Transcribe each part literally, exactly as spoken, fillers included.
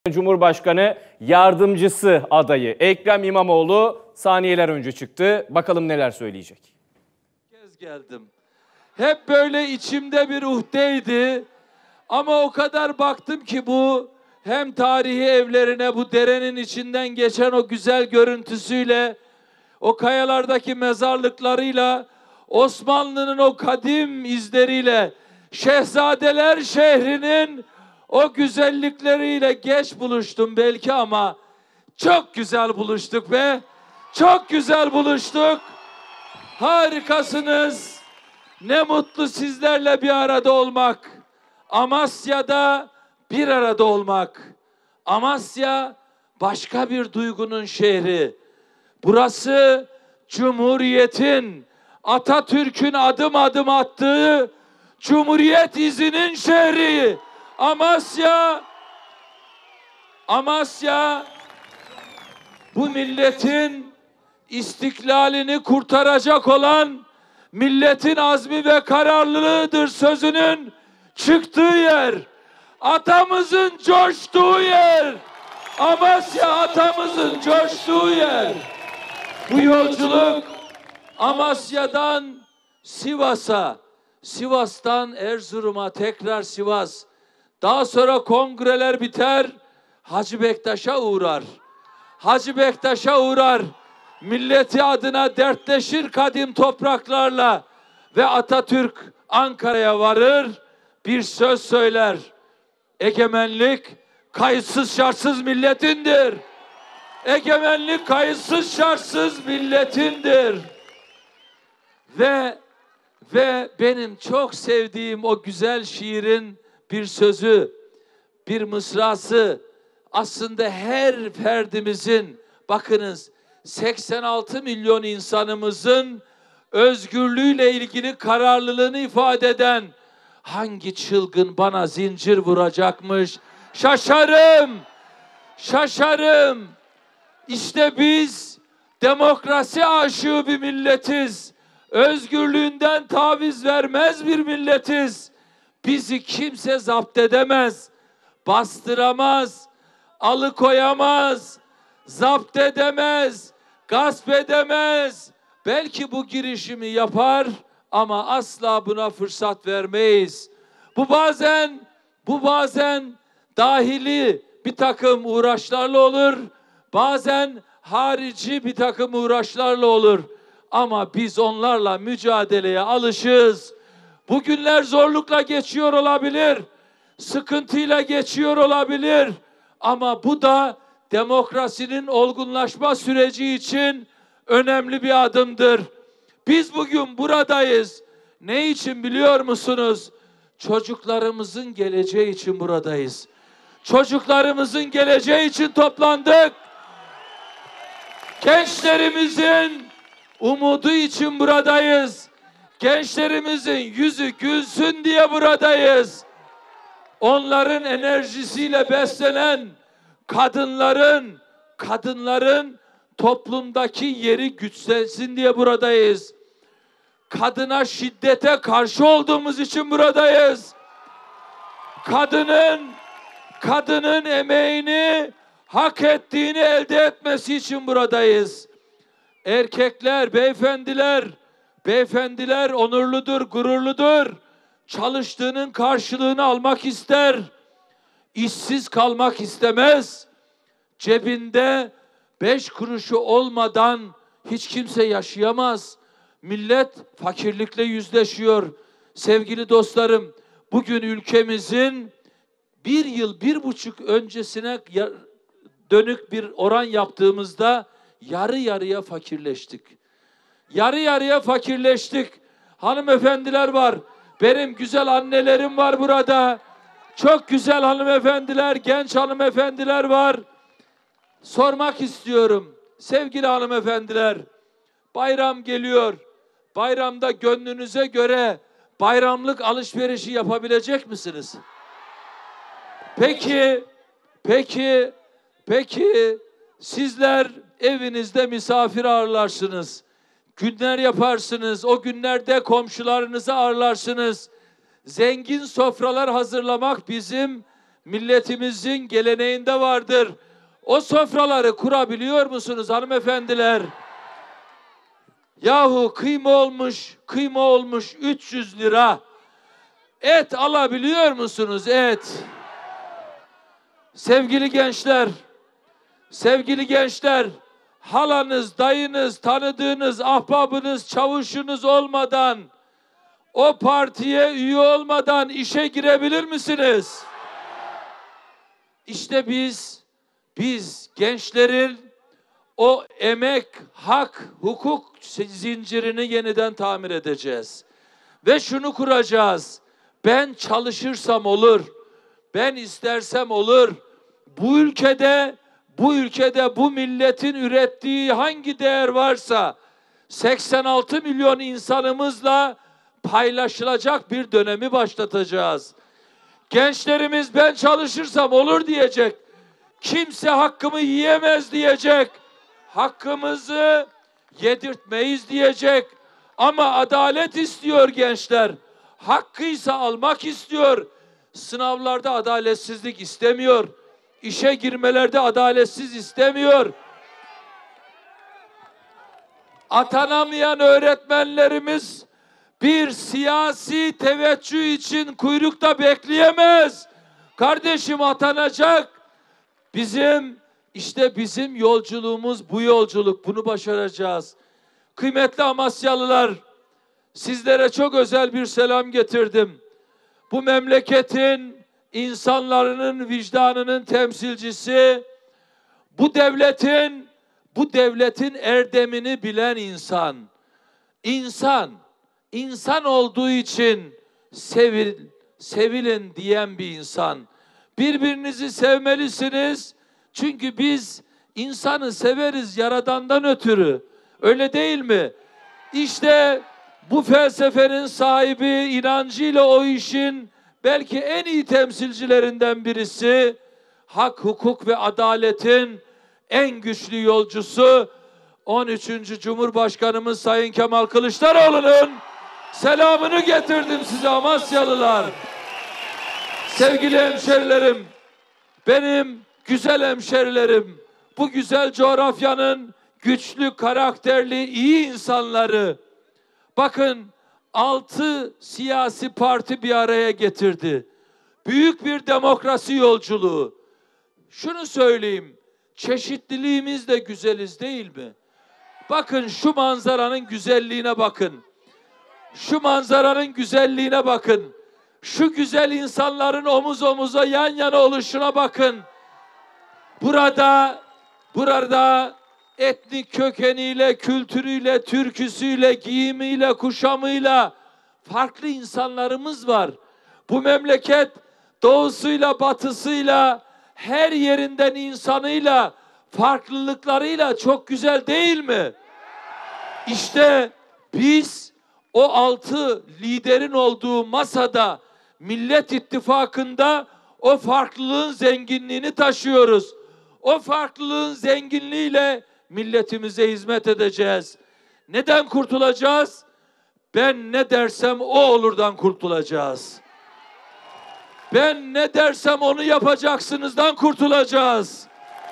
Cumhurbaşkanı yardımcısı adayı Ekrem İmamoğlu saniyeler önce çıktı. Bakalım neler söyleyecek. Kez geldim. Hep böyle içimde bir uhdeydi. Ama o kadar baktım ki bu hem tarihi evlerine, bu derenin içinden geçen o güzel görüntüsüyle, o kayalardaki mezarlıklarıyla, Osmanlı'nın o kadim izleriyle, Şehzadeler şehrinin o güzellikleriyle geç buluştum belki ama çok güzel buluştuk be. Çok güzel buluştuk. Harikasınız. Ne mutlu sizlerle bir arada olmak. Amasya'da bir arada olmak. Amasya başka bir duygunun şehri. Burası Cumhuriyet'in, Atatürk'ün adım adım attığı Cumhuriyet izinin şehri. Amasya, Amasya bu milletin istiklalini kurtaracak olan milletin azmi ve kararlılığıdır sözünün çıktığı yer. Atamızın coştuğu yer. Amasya atamızın coştuğu yer. Bu yolculuk Amasya'dan Sivas'a, Sivas'tan Erzurum'a, tekrar Sivas. Daha sonra kongreler biter, Hacı Bektaş'a uğrar. Hacı Bektaş'a uğrar. Milleti adına dertleşir kadim topraklarla ve Atatürk Ankara'ya varır, bir söz söyler. Egemenlik kayıtsız şartsız milletindir. Egemenlik kayıtsız şartsız milletindir. Ve ve benim çok sevdiğim o güzel şiirin bir sözü, bir mısrası, aslında her ferdimizin, bakınız seksen altı milyon insanımızın özgürlüğüyle ilgili kararlılığını ifade eden, hangi çılgın bana zincir vuracakmış, şaşarım, şaşarım. İşte biz demokrasi aşığı bir milletiz. Özgürlüğünden taviz vermez bir milletiz. Bizi kimse zapt edemez, bastıramaz, alıkoyamaz, zapt edemez, gasp edemez. Belki bu girişimi yapar ama asla buna fırsat vermeyiz. Bu bazen, bu bazen dahili bir takım uğraşlarla olur, bazen harici bir takım uğraşlarla olur. Ama biz onlarla mücadeleye alışığız. Bugünler zorlukla geçiyor olabilir, sıkıntıyla geçiyor olabilir. Ama bu da demokrasinin olgunlaşma süreci için önemli bir adımdır. Biz bugün buradayız. Ne için biliyor musunuz? Çocuklarımızın geleceği için buradayız. Çocuklarımızın geleceği için toplandık. Gençlerimizin umudu için buradayız. Gençlerimizin yüzü gülsün diye buradayız. Onların enerjisiyle beslenen kadınların, kadınların toplumdaki yeri güçlensin diye buradayız. Kadına şiddete karşı olduğumuz için buradayız. Kadının, kadının emeğini hak ettiğini elde etmesi için buradayız. Erkekler, beyefendiler, beyefendiler onurludur, gururludur. Çalıştığının karşılığını almak ister. İşsiz kalmak istemez. Cebinde beş kuruşu olmadan hiç kimse yaşayamaz. Millet fakirlikle yüzleşiyor. Sevgili dostlarım, bugün ülkemizin bir yıl, bir buçuk öncesine dönük bir oran yaptığımızda yarı yarıya fakirleştik. Yarı yarıya fakirleştik. Hanımefendiler var. Benim güzel annelerim var burada. Çok güzel hanımefendiler, genç hanımefendiler var. Sormak istiyorum. Sevgili hanımefendiler, bayram geliyor. Bayramda gönlünüze göre bayramlık alışverişi yapabilecek misiniz? Peki, peki, peki sizler evinizde misafir ağırlarsınız. Günler yaparsınız. O günlerde komşularınızı ağırlarsınız. Zengin sofralar hazırlamak bizim milletimizin geleneğinde vardır. O sofraları kurabiliyor musunuz hanımefendiler? Yahu kıyma olmuş, kıyma olmuş üç yüz lira. Et alabiliyor musunuz et? Sevgili gençler, sevgili gençler, halanız, dayınız, tanıdığınız, ahbabınız, çavuşunuz olmadan, o partiye üye olmadan işe girebilir misiniz? İşte biz, biz gençlerin o emek, hak, hukuk zincirini yeniden tamir edeceğiz. Ve şunu kuracağız. Ben çalışırsam olur. Ben istersem olur. Bu ülkede, bu ülkede bu milletin ürettiği hangi değer varsa seksen altı milyon insanımızla paylaşılacak bir dönemi başlatacağız. Gençlerimiz ben çalışırsam olur diyecek. Kimse hakkımı yiyemez diyecek. Hakkımızı yedirtmeyiz diyecek. Ama adalet istiyor gençler. Hakkıysa almak istiyor. Sınavlarda adaletsizlik istemiyor. İşe girmelerde adaletsiz istemiyor. Atanamayan öğretmenlerimiz bir siyasi teveccüh için kuyrukta bekleyemez. Kardeşim atanacak. Bizim işte bizim yolculuğumuz bu yolculuk. Bunu başaracağız. Kıymetli Amasyalılar, sizlere çok özel bir selam getirdim. Bu memleketin insanların vicdanının temsilcisi, bu devletin bu devletin erdemini bilen insan. İnsan, insan olduğu için sevil, sevilin diyen bir insan. Birbirinizi sevmelisiniz. Çünkü biz insanı severiz Yaradan'dan ötürü. Öyle değil mi? İşte bu felsefenin sahibi, inancıyla o işin belki en iyi temsilcilerinden birisi, hak, hukuk ve adaletin en güçlü yolcusu on üçüncü Cumhurbaşkanımız Sayın Kemal Kılıçdaroğlu'nun selamını getirdim size Amasyalılar. Sevgili hemşerilerim, benim güzel hemşerilerim, bu güzel coğrafyanın güçlü, karakterli, iyi insanları, bakın altı siyasi parti bir araya getirdi. Büyük bir demokrasi yolculuğu. Şunu söyleyeyim, çeşitliliğimiz de güzeliz değil mi? Bakın şu manzaranın güzelliğine bakın. Şu manzaranın güzelliğine bakın. Şu güzel insanların omuz omuza yan yana oluşuna bakın. Burada, burada etnik kökeniyle, kültürüyle, türküsüyle, giyimiyle, kuşamıyla farklı insanlarımız var. Bu memleket doğusuyla, batısıyla, her yerinden insanıyla, farklılıklarıyla çok güzel değil mi? İşte biz o altı liderin olduğu masada, Millet İttifakı'nda o farklılığın zenginliğini taşıyoruz. O farklılığın zenginliğiyle milletimize hizmet edeceğiz. Neden kurtulacağız? Ben ne dersem o olurdan kurtulacağız. Ben ne dersem onu yapacaksınızdan kurtulacağız.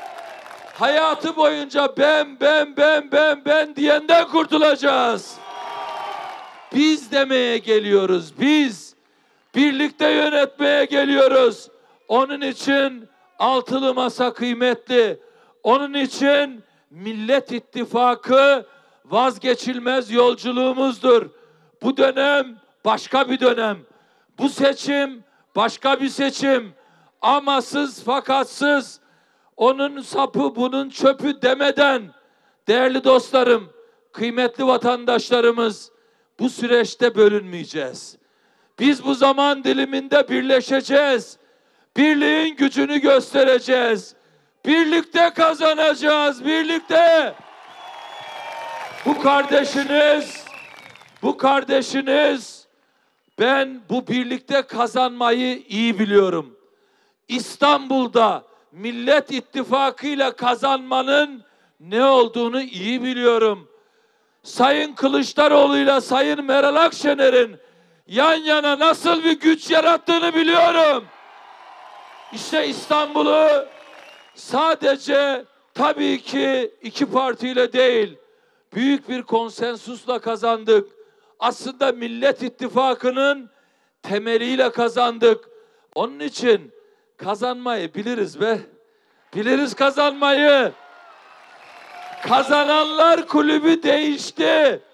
Hayatı boyunca ben, ben, ben, ben, ben diyenden kurtulacağız. Biz demeye geliyoruz, biz. Birlikte yönetmeye geliyoruz. Onun için altılı masa kıymetli. Onun için Millet İttifakı vazgeçilmez yolculuğumuzdur. Bu dönem başka bir dönem. Bu seçim başka bir seçim. Amasız fakatsız, onun sapı bunun çöpü demeden, değerli dostlarım, kıymetli vatandaşlarımız, bu süreçte bölünmeyeceğiz. Biz bu zaman diliminde birleşeceğiz. Birliğin gücünü göstereceğiz. Birlikte kazanacağız, birlikte. Bu kardeşiniz, bu kardeşiniz, ben bu birlikte kazanmayı iyi biliyorum. İstanbul'da Millet İttifakı'yla kazanmanın ne olduğunu iyi biliyorum. Sayın Kılıçdaroğlu'yla Sayın Meral Akşener'in yan yana nasıl bir güç yarattığını biliyorum. İşte İstanbul'u sadece tabii ki iki partiyle değil, büyük bir konsensusla kazandık. Aslında Millet İttifakı'nın temeliyle kazandık. Onun için kazanmayı biliriz be. Biliriz kazanmayı. Kazananlar kulübü değişti.